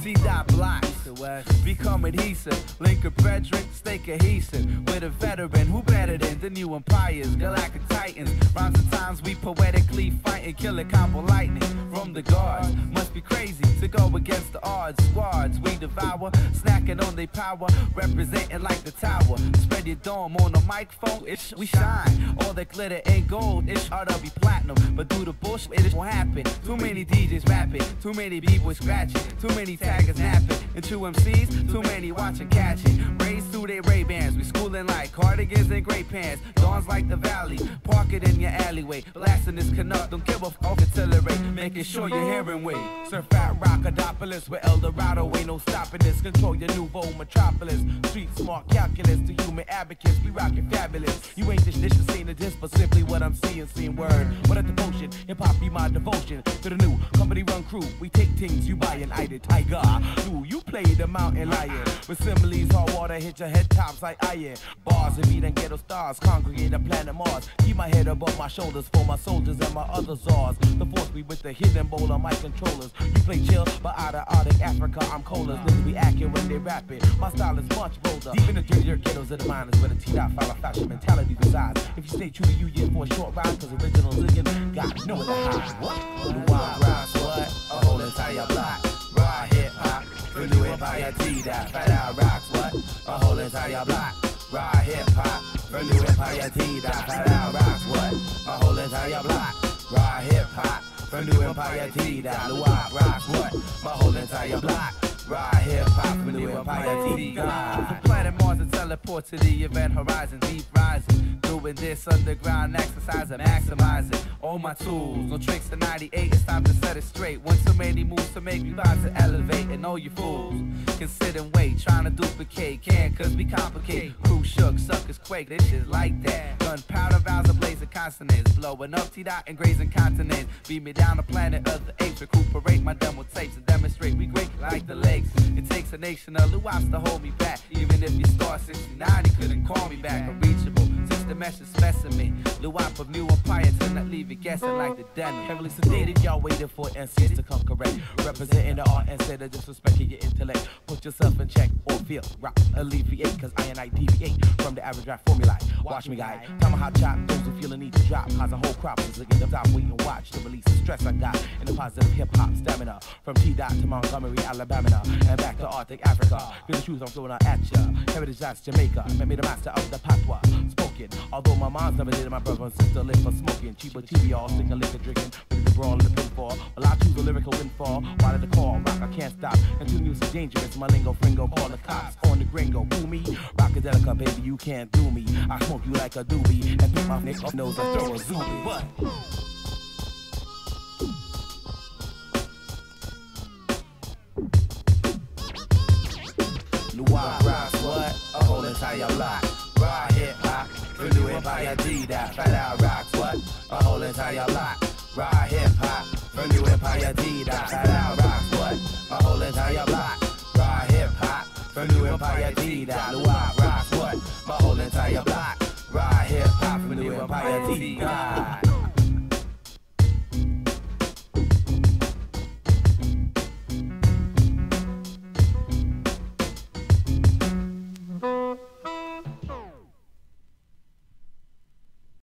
T-Dot blocks. Become adhesive. Lincoln Frederick, stay cohesive. With a veteran who better than the new empires. Galactic Titans. Rhymes and times we poetically fighting. Killing combo lightning from the guards. Must be crazy to go against the odds. Squads we devour. Snacking on their power. Representing like the tower. Spread your dome on the microphone. We shine. All that glitter ain't gold. It ought to be platinum. But do the bullshit, it won't happen. Too many DJs rapping. Too many b-boys scratching. Too many taggers napping. And true MCs, too many watching catching. Raised through their Ray-Bans. We schooling like cardigans and gray pants. Dawns like the valley. Park it in your alleyway. Blasting this Canuck. Don't give a fuck artillery. Making sure you're hearing way. Surf at Rockadopolis with El Dorado. Ain't no stopping this. Control your nouveau metropolis. Street smart calculus to human advocates. We rockin' fabulous. You ain't this seen it just, but simply what I'm seeing word. What a devotion. Hip hop be my devotion to the new company run crew. We take things you buy and I the tiger. Do you play the mountain lion? With similes, hard water hit your head tops like iron. Bars and beat and ghetto stars congregate on planet Mars. Keep my head above my shoulders for my soldiers and my other czars. The force me with the hidden bowl of my controllers. You play chill, but out of Arctic Africa I'm coldest. Niggas be accurate when they rap it. My style is much bolder. Deep in the dirtier ghettos of the miners where the T-Dot follow fashion mentality resides. If you stay true to you, you're for a short ride, cause original living got nowhere to hide. What? The wild rise, what? A whole entire block. Raw hip hop. The new empire T-Dot. Fat out rocks, what? A whole entire block. Raw hip hop. The new empire T-Dot. Fat out rocks, what? A whole entire block. Raw hip hop. The new empire T-Dot. The wild rocks, what? My whole entire block. Raw hip hop. The new empire T-Dot. From planet Mars and teleport to the event horizon. Deep rising. Doing this underground exercise and maximizing all my tools. No tricks to 98, it's time to set it straight. One too many moves to make you about to elevate. And all you fools can sit and wait, trying to duplicate. Can't cause we complicate. Crew shook, suckers quake, this shit like that. Gunpowder vows of blazing consonants. Blowing up T-Dot and grazing continents. Beat me down the planet of the apes. Recuperate my demo tapes and demonstrate we great like the lakes. It takes a nation of Luops to hold me back. Even if you start 69, you couldn't call me back. Unreachable. The message specimen, Luop of new empire to not leave it guessing like the den. Heavily sedated, y'all waiting for MCs to come correct. Representing the art instead of disrespecting your intellect. Put yourself in check or feel rock, alleviate, cause I and I deviate from the average rap formula. Watch me guide, tell me how chop, those who feel the need to drop. Cause a whole crop is looking to top, wait and watch to release the stress I got in the positive hip hop stamina. From T-Dot to Montgomery, Alabama, and back to Arctic Africa. Feel the truth I'm throwing out at ya. Heritage that's Jamaica, made me the master of the patois. Spoken. Although my mom's never did, my brother and sister live for smoking. Cheaper TV, all sticking liquor, drinking, ready to brawl in the pinfall. Well, I choose a lyrical windfall. While at the call, rock, I can't stop. Until music dangerous, my lingo, fringo, call the cops on the gringo. Boo me, rockadelica, baby, you can't do me. I smoke you like a doobie, and pick my neck off nose and throw a zoobie. But Luop rocks, what? A whole entire block. Raw hip hop. The new empire T-Dot. Fat out rocks, what? A whole entire block. Raw hip hop. The new empire T-Dot. Fat out rocks, what? A whole entire block. Raw hip hop. The new empire T-Dot. Luop rocks, what? My whole entire block. Raw hip hop. The new empire T-Dot.